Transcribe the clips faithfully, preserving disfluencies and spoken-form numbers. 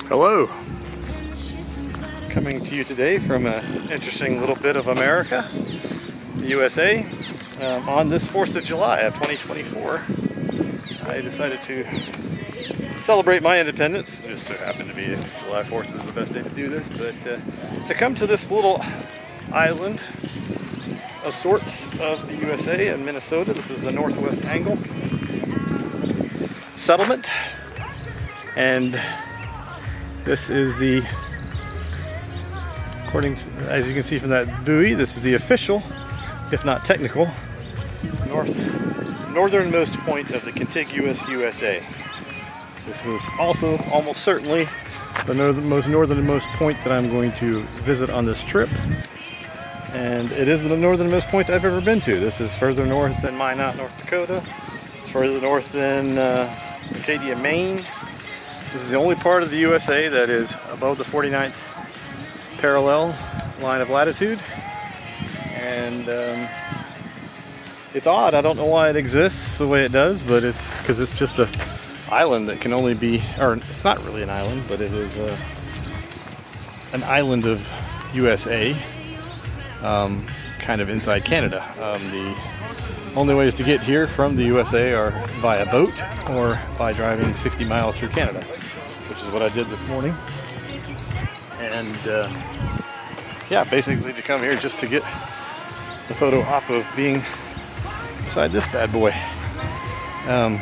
Hello! Coming to you today from an interesting little bit of America, the U S A. Um, on this fourth of July of twenty twenty-four, I decided to celebrate my independence. It just so happened to be July fourth was the best day to do this, but uh, to come to this little island of sorts of the U S A in Minnesota. This is the northwest angle settlement, and this is the, according to, as you can see from that buoy, this is the official, if not technical, north northernmost point of the contiguous U S A. This was also almost certainly the north most northernmost point that I'm going to visit on this trip, and it is the northernmost point I've ever been to. This is further north than Minot, North Dakota. It's further north than uh, Acadia, Maine. This is the only part of the U S A that is above the forty-ninth parallel line of latitude, and um, it's odd. I don't know why it exists the way it does, but it's because it's just a island that can only be, or it's not really an island, but it is uh, an island of U S A, um, kind of inside Canada. Um, the only ways to get here from the U S A are via boat or by driving sixty miles through Canada, which is what I did this morning. And uh, yeah, basically to come here just to get the photo op of being beside this bad boy. Um,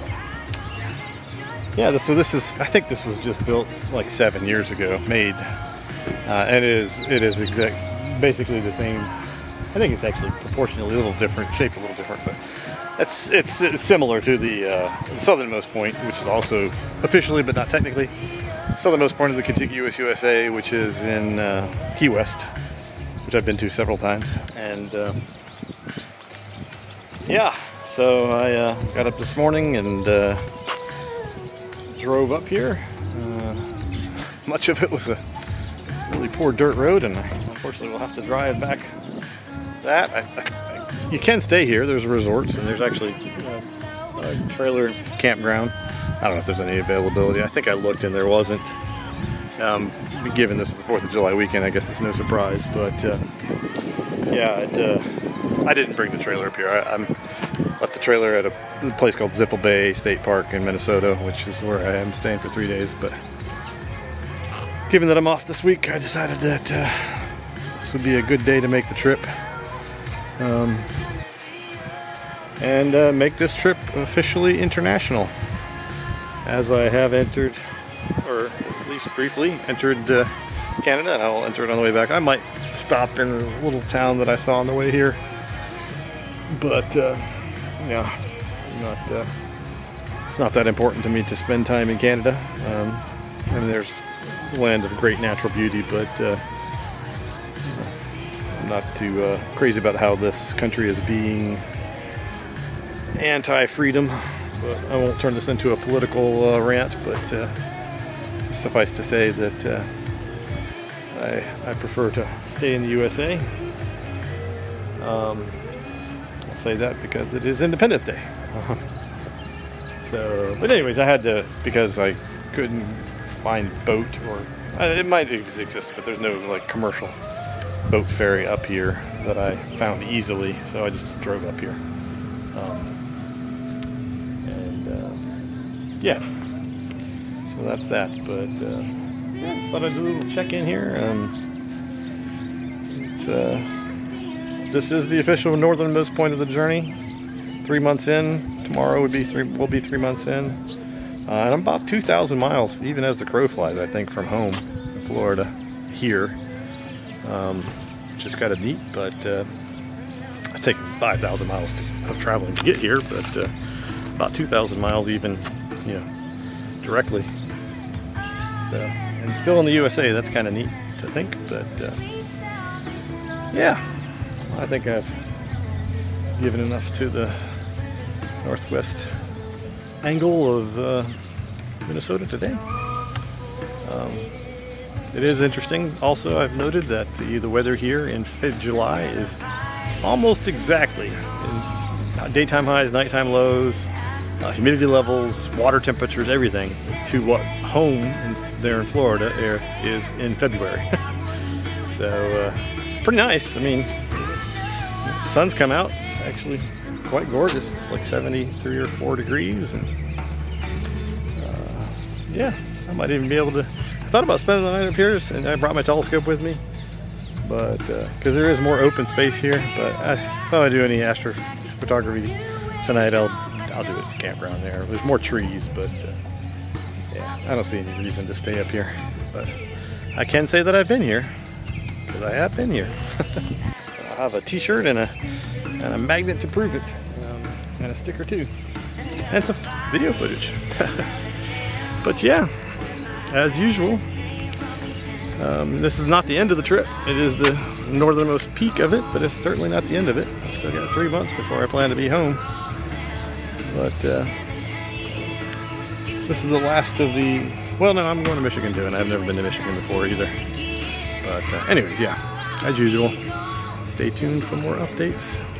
yeah, so this is, I think this was just built like seven years ago, made, uh, and it is, it is exact, basically the same. I think it's actually proportionally a little different, shaped a little different, but it's, it's, it's similar to the, uh, the southernmost point, which is also officially, but not technically, southernmost point of the contiguous U S A, which is in uh, Key West, which I've been to several times. And uh, yeah, so I uh, got up this morning and uh, drove up here. Uh, much of it was a really poor dirt road, and I unfortunately will have to drive back that. I, I, you can stay here. There's resorts, and there's actually uh, a trailer campground. I don't know if there's any availability. I think I looked and there wasn't. Um, given this is the fourth of July weekend, I guess it's no surprise. But uh, yeah, it, uh, I didn't bring the trailer up here. I I'm left the trailer at a place called Zipple Bay State Park in Minnesota, which is where I am staying for three days. But given that I'm off this week, I decided that uh, this would be a good day to make the trip. Um, and uh, make this trip officially international, as I have entered, or at least briefly entered uh, Canada, and I'll enter it on the way back. I might stop in a little town that I saw on the way here, but uh, yeah, not, uh, it's not that important to me to spend time in Canada. Um, I mean, there's a land of great natural beauty, but uh, I'm not too uh, crazy about how this country is being anti-freedom. But I won't turn this into a political uh, rant, but uh, suffice to say that uh, I, I prefer to stay in the U S A. Um, I'll say that because it is Independence Day. So, but anyways, I had to, because I couldn't find boat, or uh, it might exist, but there's no like commercial boat ferry up here that I found easily, so I just drove up here. Um, Yeah, so that's that, but uh, yeah, just thought I'd do a little check-in here. Um, it's, uh, this is the official northernmost point of the journey. Three months in, tomorrow would be three, will be three months in. Uh, and I'm about two thousand miles, even as the crow flies, I think, from home in Florida here, um, which is kind of neat, but uh, I've taken five thousand miles to, of traveling to get here, but uh, about two thousand miles even, you know, directly. So, and still in the U S A, that's kind of neat to think, but uh, yeah, I think I've given enough to the northwest angle of uh, Minnesota today. Um, it is interesting. Also, I've noted that the, the weather here in July is almost exactly in daytime highs, nighttime lows, uh, humidity levels, water temperatures, everything to what home in, there in Florida is in February. So uh, it's pretty nice. I mean, the sun's come out. It's actually quite gorgeous. It's like seventy-three or four degrees, and uh, yeah, I might even be able to. I thought about spending the night up here, and I brought my telescope with me, but because uh, there is more open space here. But I thought I'd do any astrophotography tonight. I'll I'll do it at the campground there. There's more trees, but uh, yeah, I don't see any reason to stay up here. But I can say that I've been here, because I have been here. I have a t-shirt and a, and a magnet to prove it, um, and a sticker too, and some video footage. But yeah, as usual, um, this is not the end of the trip. It is the northernmost peak of it, but it's certainly not the end of it. I've still got three months before I plan to be home. But uh, this is the last of the, well, no, I'm going to Michigan too, and I've never been to Michigan before either. But uh, anyways, yeah, as usual, stay tuned for more updates